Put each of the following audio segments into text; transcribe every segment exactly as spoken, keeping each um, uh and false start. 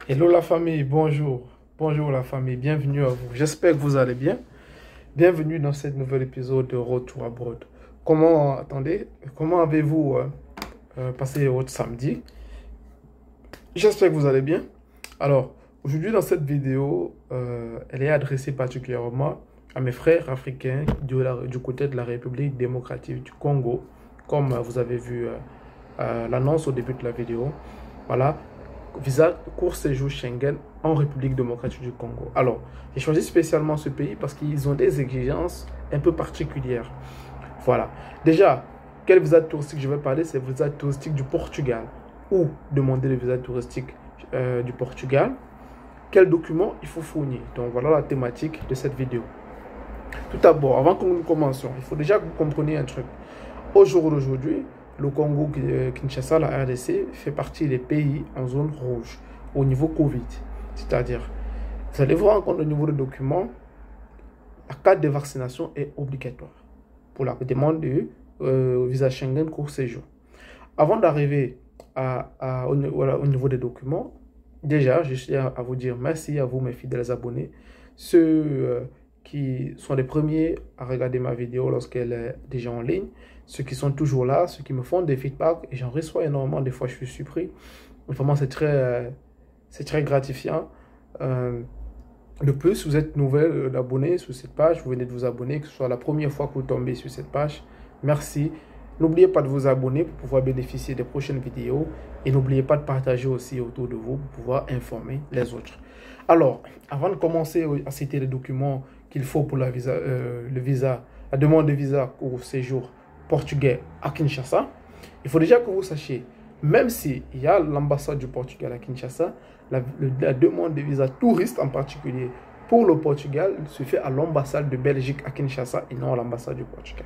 Hello la famille, bonjour. Bonjour la famille, bienvenue à vous. J'espère que vous allez bien. Bienvenue dans cet nouvel épisode de Retour Abroad. Comment, attendez, comment avez-vous euh, euh, passé votre samedi? J'espère que vous allez bien. Alors, aujourd'hui dans cette vidéo, euh, elle est adressée particulièrement à mes frères africains du, la, du côté de la République démocratique du Congo. Comme euh, vous avez vu euh, euh, l'annonce au début de la vidéo. Voilà. Visa court séjour Schengen en République démocratique du Congo. Alors, j'ai choisi spécialement ce pays parce qu'ils ont des exigences un peu particulières. Voilà. Déjà, quel visa touristique je vais parler? C'est le visa touristique du Portugal. Où demander le visa touristique euh, du Portugal? Quels documents il faut fournir? Donc, voilà la thématique de cette vidéo. Tout d'abord, avant que nous commencions, il faut déjà que vous compreniez un truc. Au jour d'aujourd'hui, le Congo, Kinshasa, la R D C, fait partie des pays en zone rouge au niveau Covid. C'est-à-dire, vous allez voir encore au niveau des documents, la carte de vaccination est obligatoire pour la demande de euh, visa Schengen court séjour. Avant d'arriver à, à, au, voilà, au niveau des documents, déjà, je tiens à vous dire merci à vous, mes fidèles abonnés, ceux euh, qui sont les premiers à regarder ma vidéo lorsqu'elle est déjà en ligne, ceux qui sont toujours là, ceux qui me font des feedbacks, et j'en reçois énormément, des fois je suis surpris. Vraiment, c'est très, euh, c'est très gratifiant. Euh, de plus, vous êtes nouvelle d'abonner sur cette page, vous venez de vous abonner, que ce soit la première fois que vous tombez sur cette page, merci. N'oubliez pas de vous abonner pour pouvoir bénéficier des prochaines vidéos, et n'oubliez pas de partager aussi autour de vous pour pouvoir informer les autres. Alors, avant de commencer à citer les documents qu'il faut pour la visa, euh, le visa, la demande de visa au séjour portugais à Kinshasa, il faut déjà que vous sachiez, même s'il y a l'ambassade du Portugal à Kinshasa, la, la demande de visa touriste en particulier pour le Portugal se fait à l'ambassade de Belgique à Kinshasa et non à l'ambassade du Portugal.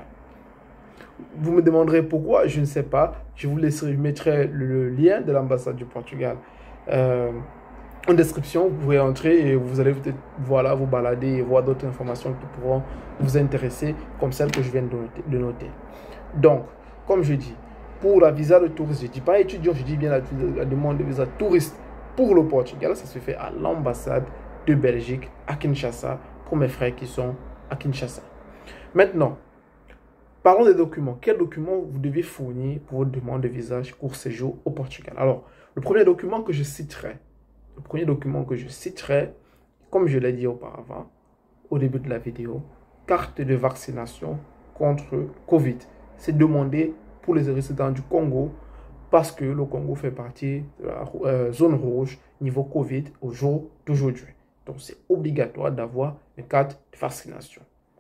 Vous me demanderez pourquoi, je ne sais pas. Je vous laisserai, je mettrai le lien de l'ambassade du Portugal euh, en description. Vous pouvez entrer et vous allez peut-être voilà, vous balader et voir d'autres informations qui pourront vous intéresser, comme celle que je viens de noter. De noter. Donc, comme je dis, pour la visa de touriste, je ne dis pas étudiant, je dis bien la, la demande de visa touriste pour le Portugal, ça se fait à l'ambassade de Belgique à Kinshasa pour mes frères qui sont à Kinshasa. Maintenant, parlons des documents. Quels documents vous devez fournir pour votre demande de visa court séjour au Portugal? Alors, le premier document que je citerai, le premier document que je citerai, comme je l'ai dit auparavant, au début de la vidéo, carte de vaccination contre Covid. C'est demandé pour les résidents du Congo parce que le Congo fait partie de la euh, zone rouge niveau Covid au jour d'aujourd'hui. Donc, c'est obligatoire d'avoir une carte de vaccination.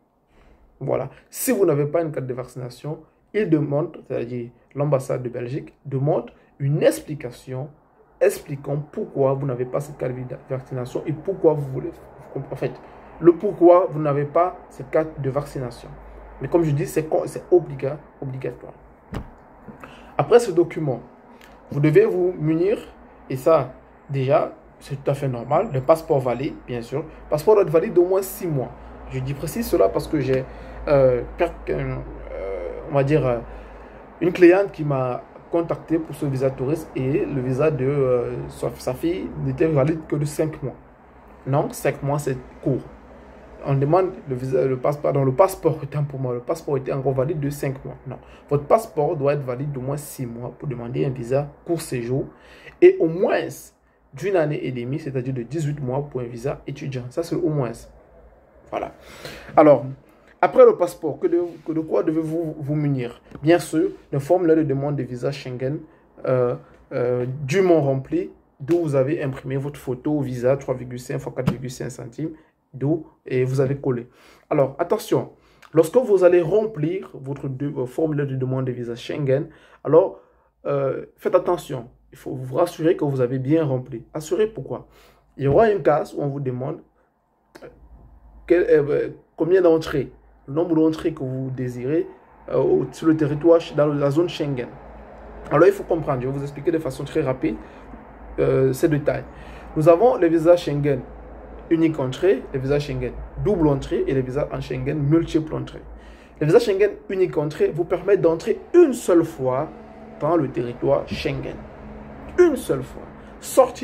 Voilà. Si vous n'avez pas une carte de vaccination, il demande, c'est-à-dire l'ambassade de Belgique, demande une explication expliquant pourquoi vous n'avez pas cette carte de vaccination et pourquoi vous voulez, en fait, le pourquoi vous n'avez pas cette carte de vaccination. Mais comme je dis, c'est obliga, obligatoire. Après ce document, vous devez vous munir, et ça, déjà, c'est tout à fait normal, le passeport valide, bien sûr. Le passeport doit être valide d'au moins six mois. Je dis précise cela parce que j'ai, euh, euh, on va dire, euh, une cliente qui m'a contacté pour ce visa touriste et le visa de euh, sa fille n'était valide que de cinq mois. Non, cinq mois, c'est court. On demande le visa, le passeport, dans le passeport, autant pour moi, le passeport était encore valide de cinq mois. Non, votre passeport doit être valide d'au moins six mois pour demander un visa court séjour et au moins d'une année et demie, c'est-à-dire de dix-huit mois pour un visa étudiant. Ça, c'est au moins. Voilà. Alors, après le passeport, que de, que de quoi devez-vous vous munir? Bien sûr, d'un formulaire de demande de visa Schengen euh, euh, dûment rempli, d'où vous avez imprimé votre photo, visa trois virgule cinq fois quatre virgule cinq centimes, d'où et vous avez collé. Alors, attention, lorsque vous allez remplir votre de, euh, formulaire de demande de visa Schengen, alors euh, faites attention. Il faut vous rassurer que vous avez bien rempli. Assurez pourquoi? Il y aura une case où on vous demande quel, euh, combien d'entrées, le nombre d'entrées que vous désirez euh, sur le territoire, dans la zone Schengen. Alors, il faut comprendre, je vais vous expliquer de façon très rapide euh, ces détails. Nous avons les visas Schengen unique entrée, les visas Schengen double entrée et les visas en Schengen multiple entrée. Les visas Schengen unique entrée vous permettent d'entrer une seule fois dans le territoire Schengen. Une seule fois. Sortir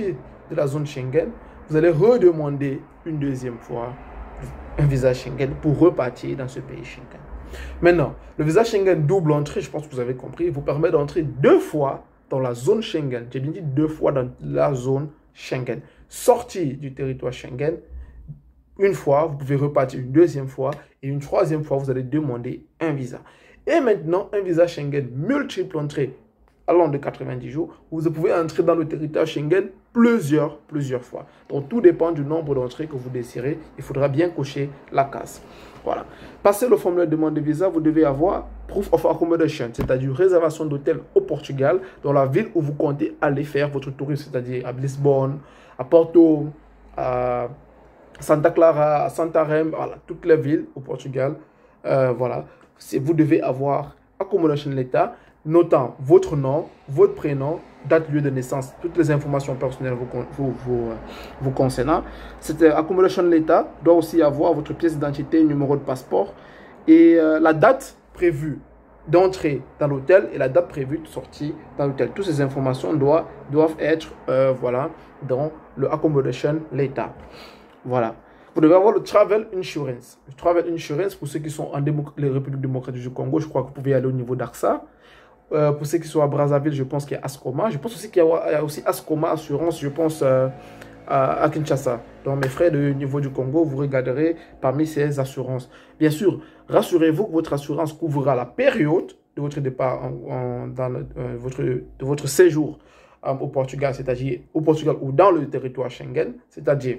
de la zone Schengen, vous allez redemander une deuxième fois un visa Schengen pour repartir dans ce pays Schengen. Maintenant, le visa Schengen double entrée, je pense que vous avez compris, vous permet d'entrer deux fois dans la zone Schengen. J'ai bien dit deux fois dans la zone Schengen. Sortir du territoire Schengen, une fois, vous pouvez repartir une deuxième fois et une troisième fois, vous allez demander un visa. Et maintenant, un visa Schengen multiple entrée allant de quatre-vingt-dix jours, vous pouvez entrer dans le territoire Schengen plusieurs, plusieurs fois. Donc, tout dépend du nombre d'entrées que vous désirez. Il faudra bien cocher la case. Voilà. Passez le formulaire de demande de visa, vous devez avoir proof of accommodation, c'est-à-dire réservation d'hôtel au Portugal, dans la ville où vous comptez aller faire votre tourisme, c'est-à-dire à Lisbonne, à Porto, à Santa Clara, à Santarém, voilà, toutes les villes au Portugal. Euh, voilà. Vous devez avoir accommodation letter, notant votre nom, votre prénom, date, lieu de naissance, toutes les informations personnelles vous, vous, vous, vous concernant. Cette accommodation letter doit aussi avoir votre pièce d'identité, numéro de passeport et euh, la date prévue d'entrée dans l'hôtel et la date prévue de sortie dans l'hôtel. Toutes ces informations doivent, doivent être euh, voilà, dans le accommodation letter. Voilà. Vous devez avoir le Travel Insurance. Le Travel Insurance, pour ceux qui sont en Démo les Républiques démocratiques du Congo, je crois que vous pouvez aller au niveau d'Axa. Euh, pour ceux qui sont à Brazzaville, je pense qu'il y a Ascoma. Je pense aussi qu'il y, y a aussi Ascoma Assurance, je pense, euh, à, à Kinshasa. Donc, mes frères du niveau du Congo, vous regarderez parmi ces assurances. Bien sûr, rassurez-vous que votre assurance couvrira la période de votre départ en, en, dans le, euh, votre, de votre séjour euh, au Portugal, c'est-à-dire au Portugal ou dans le territoire Schengen, c'est-à-dire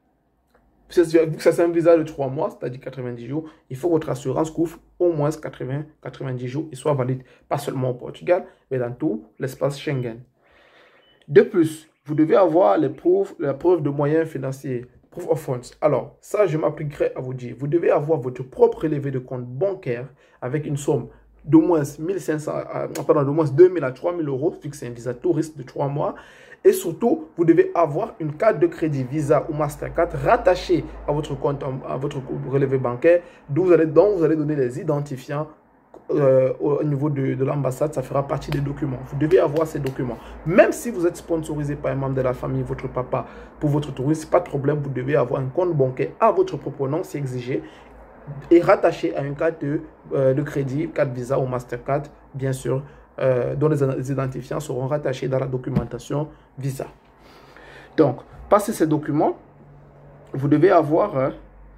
vu que ça c'est un visa de trois mois, c'est-à-dire quatre-vingt-dix jours, il faut que votre assurance couvre au moins quatre-vingts à quatre-vingt-dix jours et soit valide, pas seulement au Portugal, mais dans tout l'espace Schengen. De plus, vous devez avoir les preuves, la preuve de moyens financiers, proof of funds. Alors, ça, je m'appliquerai à vous dire, vous devez avoir votre propre relevé de compte bancaire avec une somme d'au moins mille cinq cents, euh, pardon, d'au moins deux mille à trois mille euros, vu que c'est un visa touriste de trois mois. Et surtout, vous devez avoir une carte de crédit Visa ou Mastercard rattachée à votre compte, à votre relevé bancaire, d'où vous allez, dont vous allez donner les identifiants euh, au niveau de, de l'ambassade. Ça fera partie des documents. Vous devez avoir ces documents. Même si vous êtes sponsorisé par un membre de la famille, votre papa, pour votre tourisme, pas de problème. Vous devez avoir un compte bancaire à votre propre nom, c'est exigé, et rattaché à une carte de, euh, de crédit, carte Visa ou Mastercard, bien sûr, Euh, dont les identifiants seront rattachés dans la documentation Visa. Donc, passez ces documents, vous devez avoir... Euh,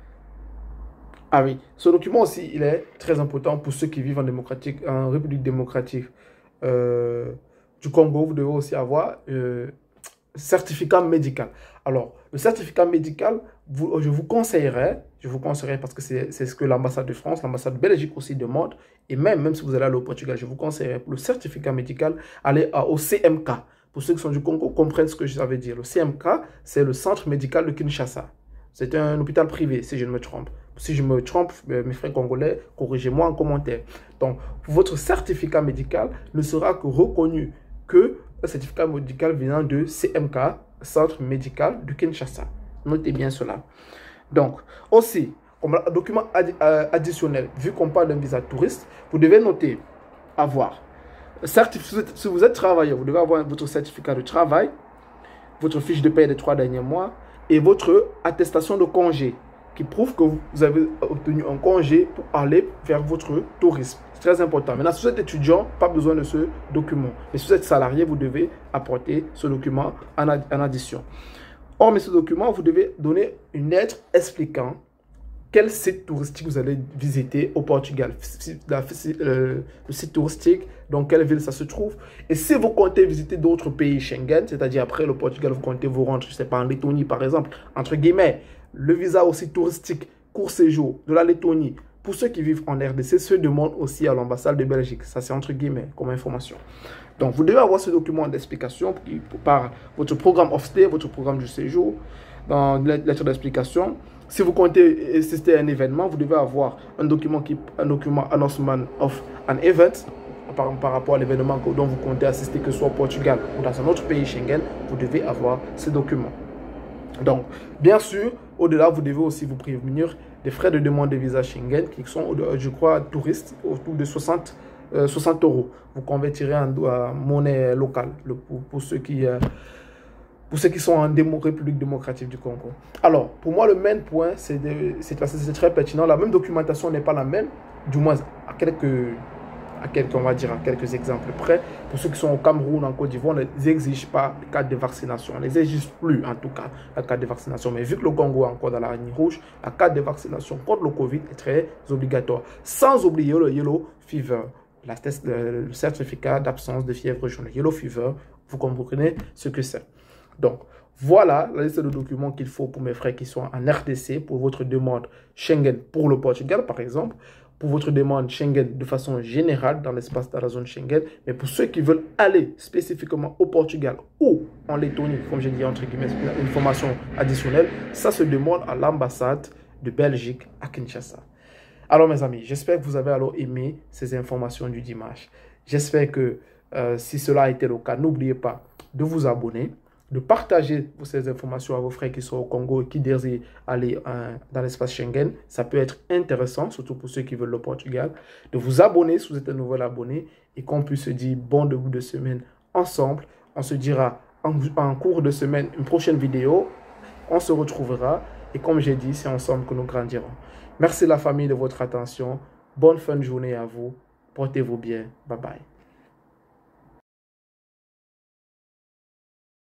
ah oui, ce document aussi, il est très important pour ceux qui vivent en, démocratique, en République démocratique euh, du Congo. Vous devez aussi avoir euh, certificat médical. Alors, le certificat médical, vous, je vous conseillerais, je vous conseillerais parce que c'est ce que l'ambassade de France, l'ambassade de Belgique aussi demande, et même, même si vous allez aller au Portugal, je vous conseillerais pour le certificat médical, aller à, au C M K. Pour ceux qui sont du Congo, comprennent ce que je savais dire. Le C M K, c'est le centre médical de Kinshasa. C'est un hôpital privé, si je ne me trompe. Si je me trompe, mes frères congolais, corrigez-moi en commentaire. Donc, votre certificat médical ne sera que reconnu que un certificat médical venant de C M K, Centre médical de Kinshasa. Notez bien cela. Donc, aussi, comme document additionnel, vu qu'on parle d'un visa touriste, vous devez noter, avoir, si vous êtes travailleur, vous devez avoir votre certificat de travail, votre fiche de paie des trois derniers mois et votre attestation de congé qui prouve que vous avez obtenu un congé pour aller faire votre tourisme. C'est très important. Maintenant, si vous êtes étudiant, pas besoin de ce document. Mais si vous êtes salarié, vous devez apporter ce document en, ad en addition. Hormis ce document, vous devez donner une lettre expliquant quel site touristique vous allez visiter au Portugal. La, euh, le site touristique, dans quelle ville ça se trouve. Et si vous comptez visiter d'autres pays Schengen, c'est-à-dire après le Portugal, vous comptez vous rendre, je ne sais pas, en Lettonie par exemple, entre guillemets, le visa aussi touristique, court séjour de la Lettonie, pour ceux qui vivent en R D C, se demande aussi à l'ambassade de Belgique. Ça, c'est entre guillemets comme information. Donc, vous devez avoir ce document d'explication par votre programme of stay, votre programme du séjour, dans la lettre d'explication. Si vous comptez assister à un événement, vous devez avoir un document, qui, un document announcement of an event par, par rapport à l'événement dont vous comptez assister, que ce soit au Portugal ou dans un autre pays Schengen, vous devez avoir ces documents. Donc, bien sûr, au-delà, vous devez aussi vous prévenir des frais de demande de visa Schengen qui sont, je crois, touristes, autour de soixante euros. Vous convertirez en, en monnaie locale le, pour, pour ceux qui, euh, pour ceux qui sont en démo, République démocratique du Congo. Alors, pour moi, le main point, c'est très pertinent. La même documentation n'est pas la même, du moins à quelques, à quelques, on va dire, à quelques exemples près. Pour ceux qui sont au Cameroun, en Côte d'Ivoire, on n'exige pas la carte de vaccination. On n'exige plus, en tout cas, la carte de vaccination. Mais vu que le Congo est encore dans la ligne rouge, la carte de vaccination contre le Covid est très obligatoire. Sans oublier le Yellow Fever, la test, le, le certificat d'absence de fièvre jaune. Le Yellow Fever, vous comprenez ce que c'est. Donc, voilà la liste de documents qu'il faut pour mes frères qui sont en R D C, pour votre demande Schengen pour le Portugal, par exemple, pour votre demande Schengen de façon générale dans l'espace de la zone Schengen, mais pour ceux qui veulent aller spécifiquement au Portugal ou en Lettonie, comme j'ai dit, entre guillemets, une formation additionnelle, ça se demande à l'ambassade de Belgique à Kinshasa. Alors, mes amis, j'espère que vous avez alors aimé ces informations du dimanche. J'espère que euh, si cela a été le cas, n'oubliez pas de vous abonner, de partager ces informations à vos frères qui sont au Congo et qui désirent aller euh, dans l'espace Schengen. Ça peut être intéressant, surtout pour ceux qui veulent le Portugal. De vous abonner si vous êtes un nouvel abonné et qu'on puisse se dire bon début de semaine ensemble. On se dira en, en cours de semaine une prochaine vidéo. On se retrouvera et comme j'ai dit, c'est ensemble que nous grandirons. Merci la famille de votre attention. Bonne fin de journée à vous. Portez-vous bien. Bye bye.